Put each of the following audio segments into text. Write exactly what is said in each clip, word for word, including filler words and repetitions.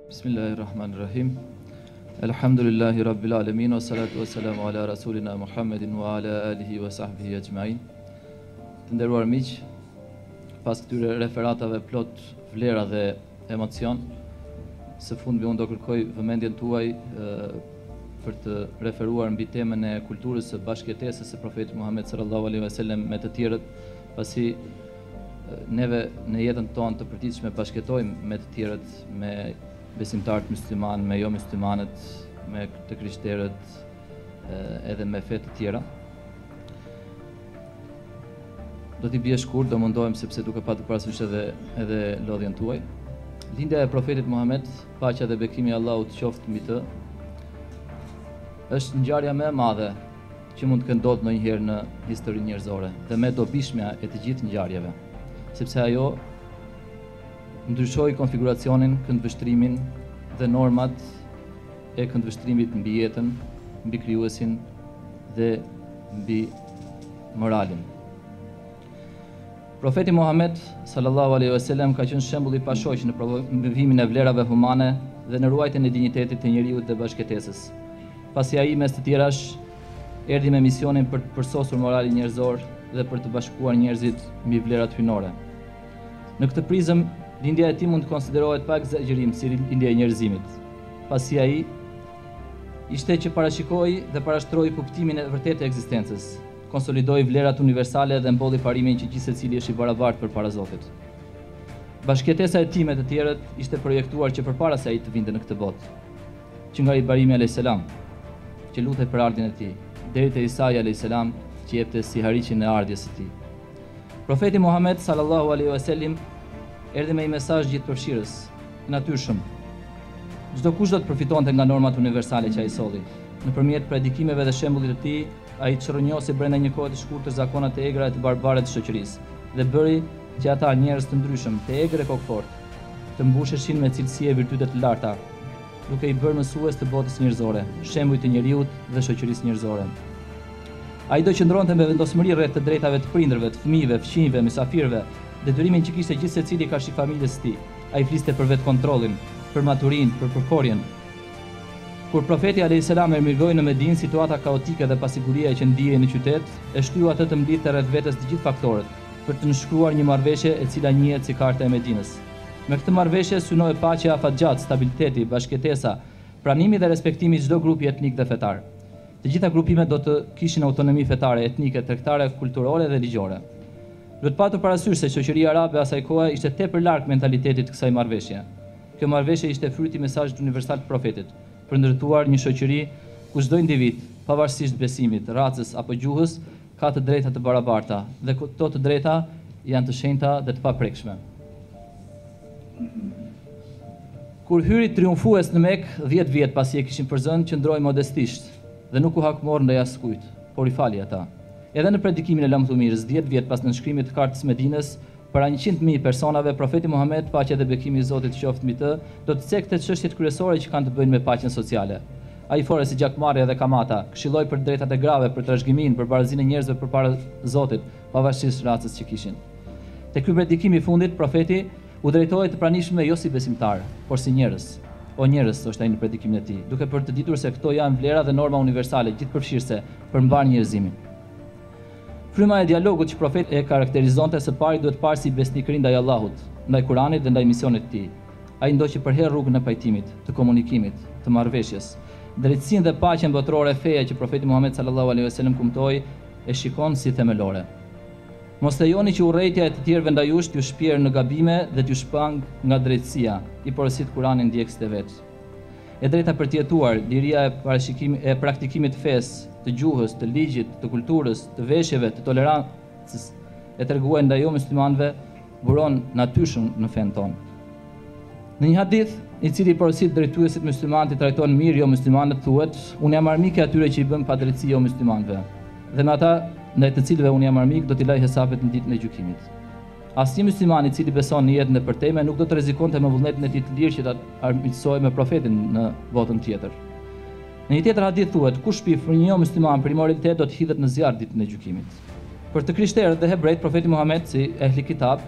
Bismillahirrahmanirrahim. Elhamdulillahi Rabbil Alamin, wa salatu wa salamu ala Rasulina Muhammedin wa ala alihi wa sahbihi ajma'in. Të nderuar miq, pas këtyre referatave plot vlera dhe emocion, së fundmi unë do kërkoj vëmendjen tuaj e, për të referuar mbi temën e kulturës së bashkëjetesës së Profetit Muhammed sallallahu alaihi wasallam me të tjerët, pasi e, neve në jetën tonë të përditshme bashkëtojmë me të tjerët, me besimtarët musliman, me jo muslimanët, me të krishterët, edhe me fe të tjera. Do t'i bie shkurt, do mundohem sepse duke patur parasysh edhe edhe lodhjen tuaj. Lindja e Profetit Muhammed, paqja dhe bekimi i Allahut qoftë mbi të, është ngjarja më e madhe që mund të ndodhë ndonjëherë në historinë njerëzore dhe më dobishmja e të gjithë ngjarjeve, sepse ajo ndryshoi konfiguracionin, këndvështrimin dhe normat e këndvështrimit mbi jetën, mbi krijuesin dhe mbi moralin. Profeti Muhammed sallallahu alaihi wasallam ka qenë shembull i pashoq në promovimin e vlerave humane dhe në ruajtjen e dinjitetit të njeriut dhe bashkëjetesës. Pasi ai mes të tjerash erdhi me misionin për të përsosur moralin njerëzor dhe për të bashkuar njerëzit mbi vlerat hyjnore. Në këtë prizëm, lindja e tij mund të konsiderohet pa egzagerim si lindja e njerëzimit, pasi ai ishte që parashikoi dhe parashtroi kuptimin e vërtetë të ekzistencës, konsolidoi vlerat universale dhe mbolli parimin që gjithë secili është i barabartë përpara Zotit. Bashkëjetesa e tij me të tjerët ishte projektuar që përpara se ai të vinte në këtë botë, që nga Ibrahimi alayhis salam, që lutej për ardhin e tij, deri te Isa alayhis salam, që jepte si harriqin e ardhjes së tij. Profeti Muhammed sallallahu alaihi wasallam erdhi me një mesazh gjithëpërfshirës, natyrshëm. Çdo kush do të përfitonte nga normat universale që ai solli. Nëpërmjet predikimeve dhe shembullit të tij, ai çrrënjosi brenda një kohe të shkurtër zakonat e egra të barbare të shoqërisë dhe bëri që ata njerëz të ndryshëm, të egrë e kokfort, të mbusheshin me cilësi e virtyte të larta, duke i bërë mësues të botës njerëzore, shembuj të njeriut dhe shoqërisë njerëzore. Ai do qëndronte me vendosmëri rreth të drejtave të prindërve, të fëmijëve, fëmijëve, mysafirëve, detyrimin që kishte gjithë secili kashi familjes së tij. Ai fliste për vetë kontrollin, për maturinë, për përkorjen. Kur profeti alayhis salam emigroi në Medinë, situata kaotike dhe pasiguria që ndihej në qytet e shtyu atë të mblidhte rreth vetes të gjithë faktorët për të nënshkruar një marrëveshje e cila njihet si Karta e Medinës. Me këtë marrëveshje synoi paqja, afatgjat, stabiliteti, bashkëjetesa, pranimi dhe respektimi i çdo grupi etnik dhe fetar. Të gjitha grupimet do të kishin autonomi fetare, etnike, tregtare, kulturore dhe ligjore. Duhet patur parasysh se shoqëria arabe asaj kohe ishte tepër larg mentalitetit të kësaj marrëveshje. Kjo marrëveshje ishte fryti i mesazhit universal të profetit, për ndërtuar një shoqëri ku çdo individ, pavarësisht besimit, racës apo gjuhës, ka të drejta të barabarta dhe këto të drejta janë të shenjta dhe të paprekshme. Kur hyri triumfues në Mekë, dhjetë vjet pasi e kishin përzënë, qëndroi modestisht dhe nuk u hakmor ndaj askujt, por i fali ata. Edhe në predikimin e lamtumirës, dhjetë vjet pas nënshkrimit të Kartës Medinës, para njëqind mijë personave, profeti Muhammed, paqja dhe bekimi i Zotit qoftë mbi të, do të cekte çështjet kryesore që kanë të bëjnë me paqen sociale. Ai fore si gjakmarrja dhe kamata, këshilloi për drejtat e grave, për trashëgiminë, për barazinë e njerëzve përpara Zotit, pavarësisht racës që kishin. Te ky predikim i fundit, profeti u drejtohej të pranishmëve jo si besimtar, por si njerëz. O njerëz, thoshte ai në predikimin e tij, duke për të ditur se këto janë vlera dhe norma universale gjithëpërfshirëse për mbar njerëzimin. Fryma e dialogut që profeti e karakterizonte së pari duhet parë si besnikëri ndaj Allahut, ndaj Kuranit dhe ndaj misionit të tij. Ai ndoqi përherë rrugën e pajtimit, të komunikimit, të marrëveshjes. Drejtësinë dhe paqen botërore feja që profeti Muhammed sallallahu alaihi wasallam kumtoi e shikon si themelore. Mos lejoni që urrëtia e të tjerëve ndaj jush t'ju shpjerë në gabime dhe t'ju shpang nga drejtësia, i porosit Kurani ndjekësit e vet. E drejta për të jetuar, liria e parashikimit e praktikimit të fesë, të gjuhës, të ligjit, të kulturës, të veshjeve, të tolerancës e treguar ndaj jo muslimanëve buron natyrshëm në fen tonë. Në një hadith, i cili porosit drejtuesit muslimanë të trajton mirë jo muslimanët, thuhet: unë jam armik e atyre që i bën padrejtësi jo muslimanëve, dhe me ata ndaj të cilëve unë jam armik do t'i laj hesabet në ditën e gjykimit. Asnjë musliman i cili beson në jetën e përtejme nuk do të rrezikonte me vullnetin e tij të lirë që ta armiqësojë me profetin në botën tjetër. Në një tjetër hadith thuhet: kush shpif për një jo musliman për imoralitet do të hidhet në zjarr ditën e gjykimit. Për të krishterët dhe hebrejt, profeti Muhammed si ehli kitab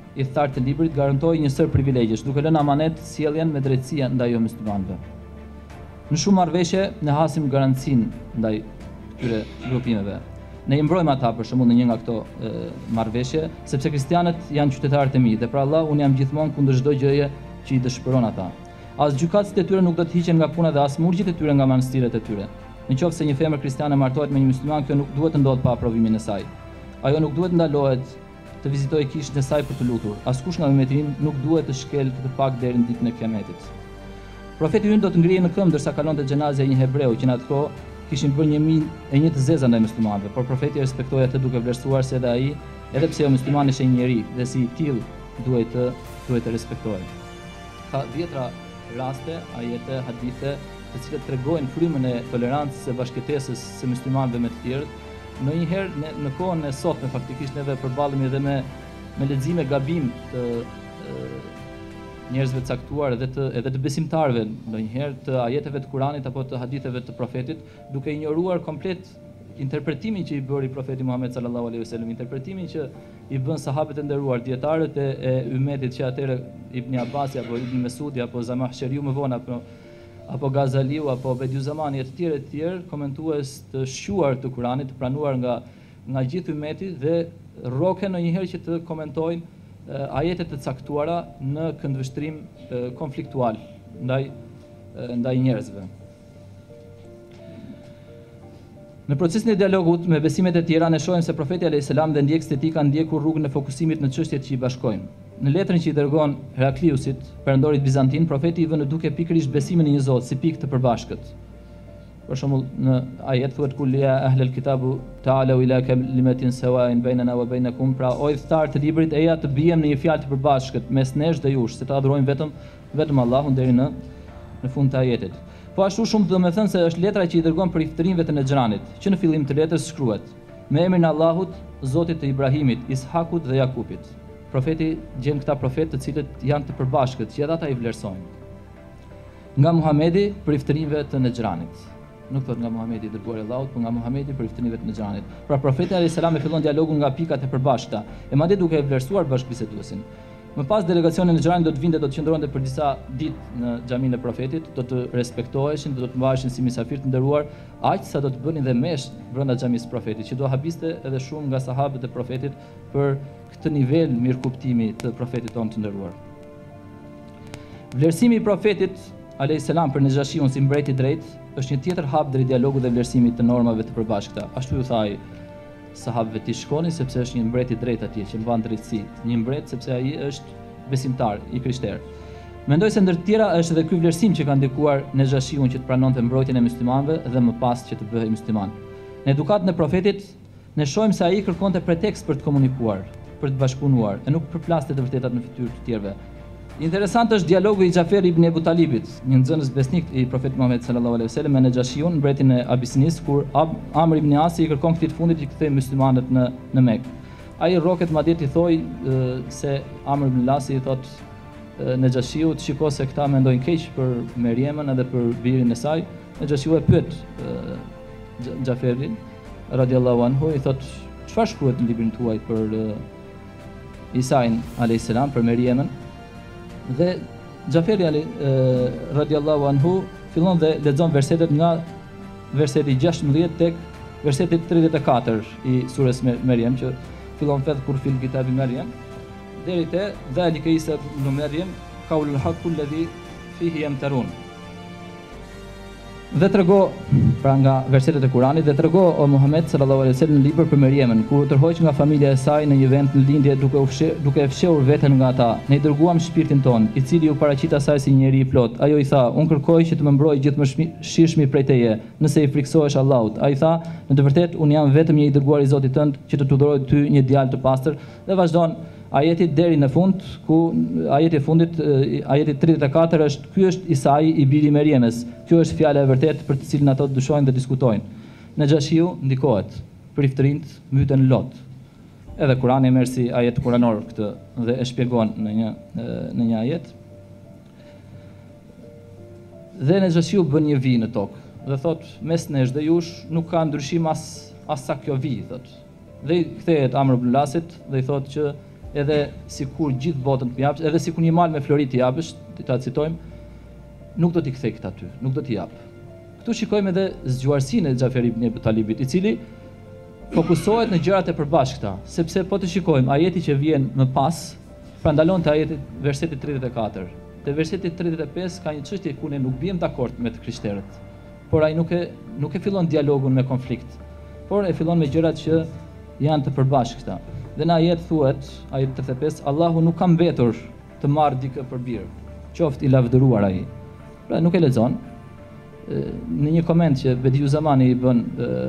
i thartë të librit garantoi një sër privilegjesh, duke lënë amanet sjelljen me drejtësi ndaj jo muslimanëve. Në shumë marrëveshje ne hasim garancinë ndaj këtyre grupimeve. Ne i mbrojmë ata për shembull në një nga këto e, marrëveshje, sepse kristianët janë qytetarët e mi dhe pra Allah unë jam gjithmonë kundër çdo gjëje që i dëshpëron ata. As gjykatësit e tyre nuk do të hiqen nga puna dhe as murgjit e tyre nga manastiret e tyre. Në qoftë se një femër kristiane martohet me një musliman, kjo nuk duhet të ndodhë pa aprovimin e saj. Ajo nuk duhet ndalohet të vizitojë kishën e saj për të lutur. Askush nga ummetin nuk duhet të shkel të pak deri në ditën e Kiametit. Profeti ynë do të ngrihej në këmbë ndërsa kalonte xhenazja e një hebreu që në atë kohë kishin bërë një mijë e një të zeza ndaj muslimanëve, por profeti respektoi atë duke vlerësuar se edhe ai, edhe pse jo musliman ishte një njeri dhe si i tillë duhet të duhet të respektohej. Ka dhjetra raste, ajete, hadithe, të cilët tregojnë frymën e tolerancës së bashkëtesës së muslimanëve me të tjerët. Ndonjëherë në, në kohën e sotme faktikisht neve përballemi edhe me me lexime gabim të e, njerëzve të caktuar edhe të edhe të besimtarëve, ndonjëherë të ajeteve të Kuranit apo të haditheve të profetit, duke injoruar komplet interpretimin që i bëri profeti Muhammed sallallahu alaihi wasallam, interpretimin që i bën sahabët e nderuar, dietarët e, e ummetit që atëherë Ibn Abbasi apo Ibn Mesudi apo Zamahsheriu më vonë apo apo Gazaliu apo Bediüzamani e të tjerë të tjerë komentues të shquar të Kuranit, të pranuar nga nga gjithë ummeti dhe rroken ndonjëherë që të komentojnë e, ajete të caktuara në këndvështrim e, konfliktual ndaj e, ndaj njerëzve. Në procesin e dialogut me besimet e tjera ne shohim se profeti alayhis salam dhe ndjekësit e tij kanë ndjekur rrugën e fokusimit në çështjet që i bashkojnë. Në letrën që i dërgon Herakliusit, perandorit bizantin, profeti i vënë në duke pikërisht besimin në një Zot si pikë të përbashkët. Për shembull në ajet thuhet kul ya ahlal kitabu ta'alu ila kalimatin sawa'in bainana wa bainakum, pra o thtar të librit eja të bijem në një fjalë të përbashkët mes nesh dhe jush, se të adhurojmë vetëm vetëm Allahun deri në në fund të ajetit. Po ashtu shumë do të thënë se është letra që i dërgon për iftërinjve të Nexranit, që në fillim të letrës shkruhet: me emrin e Allahut, Zotit të Ibrahimit, Ishakut dhe Jakupit. Profeti gjen këta profetë të cilët janë të përbashkët, që edhe ata i vlerësojnë. Nga Muhamedi për iftërinjve të Nexranit. Nuk thot nga Muhamedi i dërguar i Allahut, por nga Muhamedi për iftërinjve të Nexranit. Pra profeti alayhis salam e fillon dialogun nga pikat e përbashkëta, e madje duke e vlerësuar bashkëbiseduesin. Më pas delegacioni në Nexranin do të vinte, do të qëndronte për disa ditë në xhaminë e profetit, do të respektoheshin, do të mbaheshin si mysafir të nderuar, aq sa do të bënin dhe mesh brenda xhamisë së profetit, që do habiste edhe shumë nga sahabët e profetit për këtë nivel mirëkuptimi të profetit tonë të nderuar. Vlerësimi i profetit alayhis salam për Nexhashiun si mbreti i drejtë është një tjetër hap drejt dialogut dhe vlerësimit të normave të përbashkëta. Ashtu ju tha ai sahabëve të shkonin sepse është një mbret i drejtë atje që mban drejtësi, një mbret sepse ai është besimtar i krishterë. Mendoj se ndër të tjera është edhe ky vlerësim që ka ndikuar Nexhashiun që të pranonte mbrojtjen e muslimanëve dhe më pas që të bëhej musliman. Në edukatën e profetit ne shohim se ai kërkonte pretekst për të komunikuar, për të bashkëpunuar, e nuk përplaste të vërtetat në fytyrë të tjerëve. Interesant është dialogu i Xhafer ibn Ebu Talibit, një nxënës besnik i profetit Muhammed sallallahu alaihi wasallam me Nexhashiun, mbretin e Abisinis, kur Amr ibn Asi i kërkon këtij të fundit që kthej muslimanët në në Mekë. Ai rroket madje i thoi se Amr ibn Asi i thot Nexhashiut, shiko se këta mendojnë keq për Meriemën edhe për birin e saj. Nexhashiu e pyet Xhaferin radiallahu anhu, i thot çfarë shkruhet në librin tuaj për Isain alayhis salam, për Meriemën? Dhe Xhaferi ali radiallahu anhu fillon dhe lexon versetet nga verseti gjashtëmbëdhjetë tek verseti tridhjetë e katër i surës Meriem, që fillon fed kur fil kitabi Meriem deri te dhalika Isa ibn Meriem qaulul haqqu alladhi fihi yamtarun. Dhe trego pra nga versetet e Kuranit dhe trego o Muhammed sallallahu alaihi wasallam në libër për Meriemën, ku u tërhoq nga familja e saj në një vend në lindje duke u fshe, duke e fshehur veten nga ata. Ne i dërguam shpirtin ton, i cili u paraqit asaj si njeri i plot. Ajo i tha: unë kërkoj që të më mbroj gjithë më shirshmi prej teje, nëse i friksohesh Allahut. Ai tha: në të vërtetë unë jam vetëm një i dërguar i Zotit tënd që të tudhëroj ty një djalë të pastër. Dhe vazhdon ajeti deri në fund, ku ajeti i fundit, ajeti tridhjetë e katër është: ky është Isai i biri i Meriemës. Kjo është fjala e vërtetë për të cilën ato dyshojnë dhe diskutojnë. Nexhashiu ndikohet, për iftërinjt myten lot. Edhe Kurani merr si ajet kuranor këtë dhe e shpjegon në një në një ajet. Dhe Nexhashiu bën një vi në tokë dhe thot: mes nesh dhe jush nuk ka ndryshim as as sa kjo vi, thot. Dhe i kthehet Amr ibn Lasit dhe i thot që edhe sikur gjithë botën të japësh, edhe sikur një mal me flori të japësh, ta citojmë, nuk do t'i kthej këtë aty, nuk do t'i jap. Këtu shikojmë edhe zgjuarsinë e Xhafer ibn Abi Talibit, i cili fokusohet në gjërat e përbashkëta, sepse po të shikojmë ajeti që vjen më pas, pra ndalon të ajeti verseti tridhjetë e katër. Te verseti tridhjetë e pesë ka një çështje ku ne nuk biem dakord me të krishterët. Por ai nuk e nuk e fillon dialogun me konflikt, por e fillon me gjërat që janë të përbashkëta. Dhe në ajet thuhet, ajet tridhjetë e pesë, Allahu nuk ka mbetur të marrë dikë për birë, qoftë i lavdëruar ai. Pra nuk e lexon. Në një koment që Bediu Zamani i bën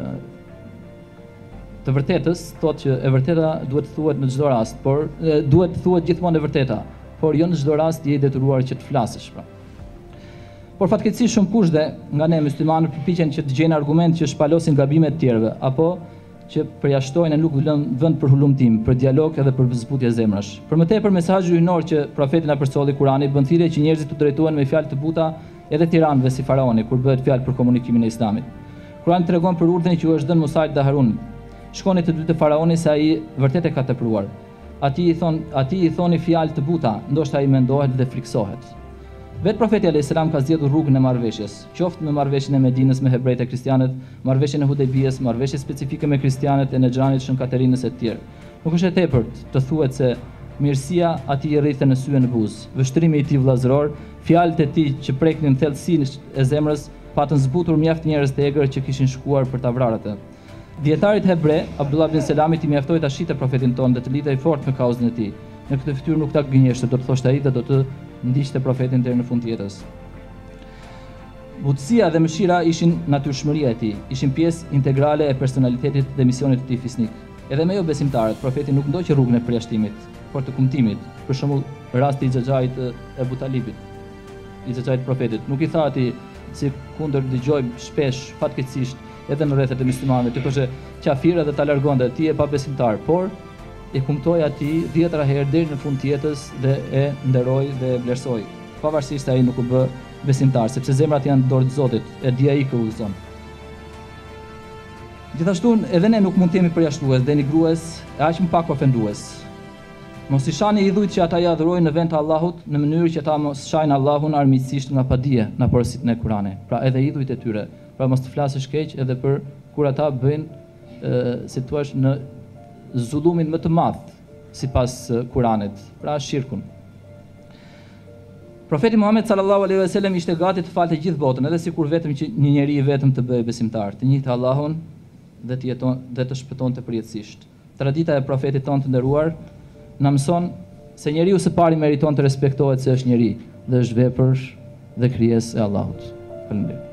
të vërtetës, thotë që e vërteta duhet thuhet në çdo rast, por e, duhet thuhet gjithmonë e vërteta, por jo në çdo rast je i detyruar që të flasësh, pra. Por fatkeqësisht shumë kushte nga ne muslimanët përpiqen që të gjejnë argument që shpalosin gabimet e tjerëve, apo që përjashtojnë e nuk lënë vend për hulumtim, për dialog edhe për zbutje zemrash. Për më tepër mesazhi hyjnor që profeti na përsolli Kurani bën thirrje që njerëzit të drejtohen me fjalë të buta edhe tiranëve si faraoni kur bëhet fjalë për komunikimin e Islamit. Kurani tregon për urdhrin që u është dhënë Musait dhe Harunit. Shkoni të dy te faraoni se ai vërtet e ka tepruar. Atij i thon, atij i thoni fjalë të buta, ndoshta ai mendohet dhe friksohet. Vet profeti alayhis salam ka zgjedhur rrugën e marrëveshjes, qoftë me marrëveshjen e Medinës me hebrejtë e kristianët, marrëveshjen e Hudejbijes, marrëveshje specifike me kristianët e Nexhanit, Shën Katerinës e të tjerë. Nuk është e tepërt të thuhet se mirësia atij i rrithë në sy e në buzë, vështrimi i tij vëllazëror, fjalët e tij që preknin thellësinë e zemrës, patën zbutur mjaft njerëz të egër që kishin shkuar për ta vrarë atë. Dietarit hebre, Abdullah ibn Selamit i mjaftoi ta shitë profetin tonë dhe të lidhej fort me kauzën e tij. Në këtë fytyrë nuk ta gënjeshte, do të thoshte ai dhe do të ndiqte profetin deri në fund të jetës. Butësia dhe mëshira ishin natyrshmëria e tij, ishin pjesë integrale e personalitetit dhe misionit të tij fisnik. Edhe me jo besimtarët, profeti nuk ndoqi rrugën e përjashtimit, por të kumtimit. Për shembull, rasti i Xhaxhait e Abu Talibit, i Xhaxhait profetit, nuk i tha atij si kundër dëgjojmë shpesh fatkeqësisht edhe në rrethet e muslimanëve, të thoshte qafira dhe ta largonte, ti je pa besimtar, por e kumtoi atij dhjetëra herë deri në fund të jetës dhe e nderoi dhe e vlerësoi, pavarësisht se ai nuk u bë besimtar, sepse zemrat janë dorë të Zotit, e di ai kë udhëzon. Gjithashtu edhe ne nuk mund të jemi përjashtues, denigrues, e aq më pak ofendues. Mos i shani idhujt që ata i adhurojnë në vend të Allahut në mënyrë që ata mos shajnë Allahun armiqësisht nga padije në porositë e Kuranit. Pra edhe idhujt e tyre, pra mos të flasësh keq edhe për kur ata bëjnë si thua në zullumin më të madh sipas Kuranit, pra shirkun. Profeti Muhammed sallallahu alaihi wasallam ishte gati të falte gjithë botën, edhe sikur vetëm që një njeri i vetëm të bëhej besimtar, të njihte Allahun dhe të jeton dhe të shpëtonte përjetësisht. Tradita e profetit tonë të nderuar na mëson se njeriu së pari meriton të respektohet se është njeri dhe është vepër dhe krijesë e Allahut. Faleminderit.